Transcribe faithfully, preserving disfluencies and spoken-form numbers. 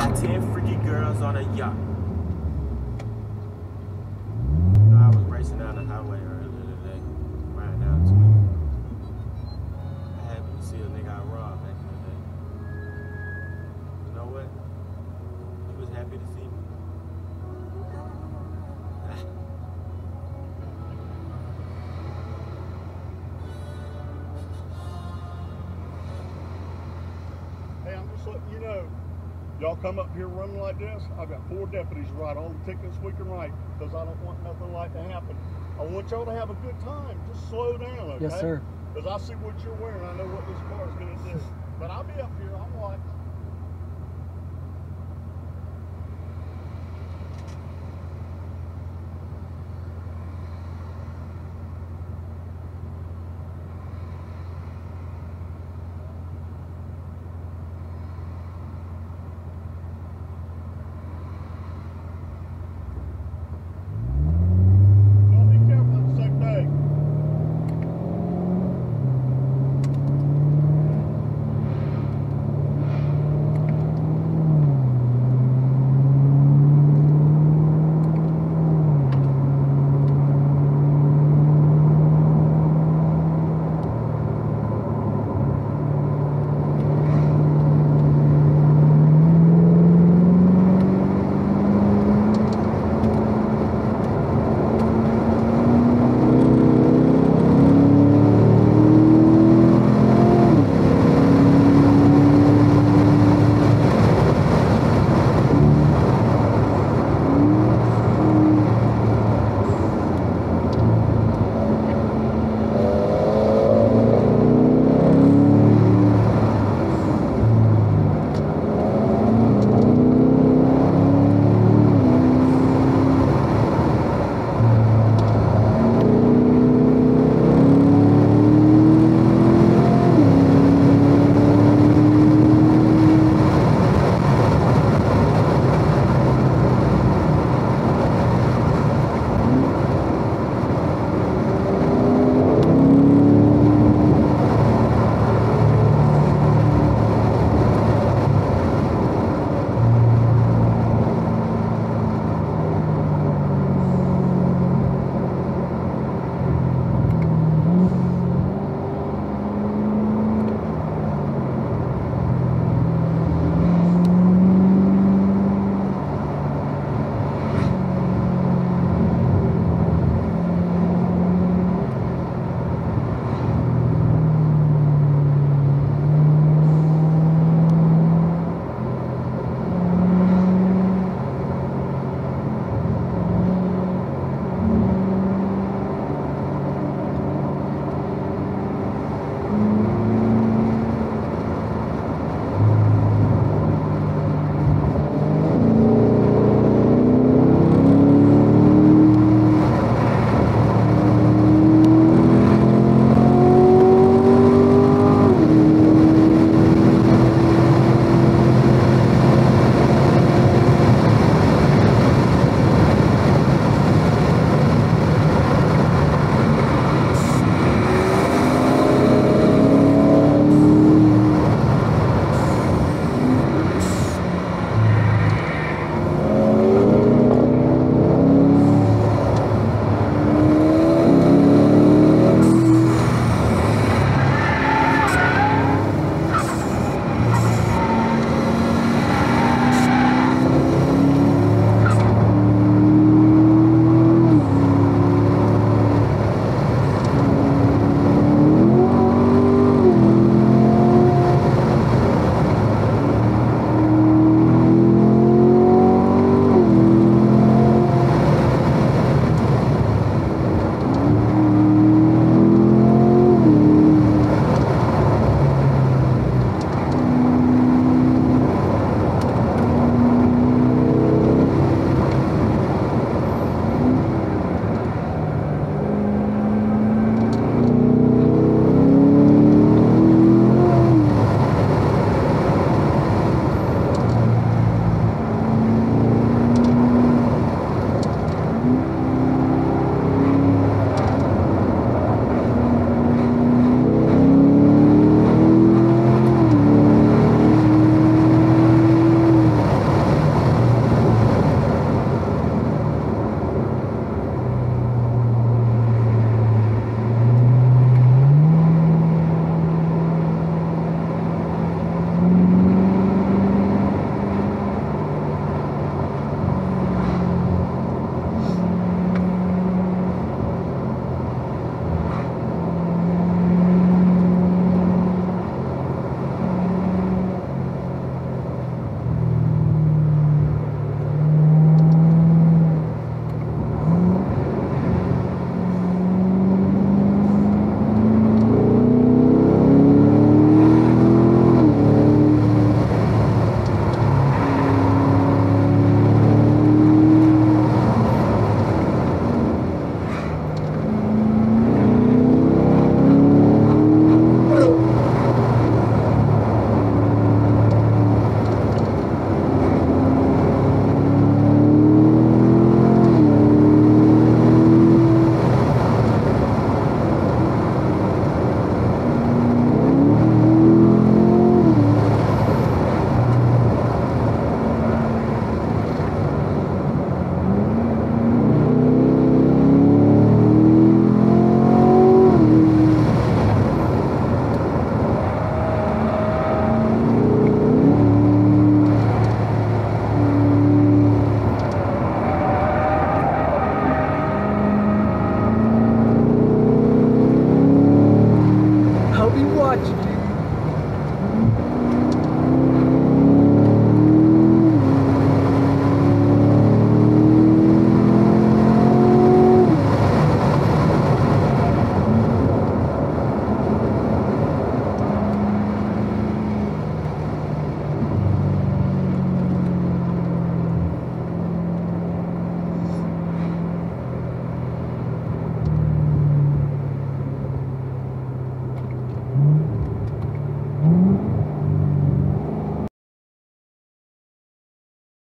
got ten freaky girls on a yacht. You know, I was racing down the highway earlier today, riding down to it. I happened to see a nigga I robbed back in the day. You know what? He was happy to see me. Hey, I'm just letting you know, y'all come up here running like this, I've got four deputies write all the tickets we can write because I don't want nothing like to happen. I want y'all to have a good time. Just slow down, okay? Yes, sir. Because I see what you're wearing. I know what this car is going to do. But I'll be up here. I'll watch.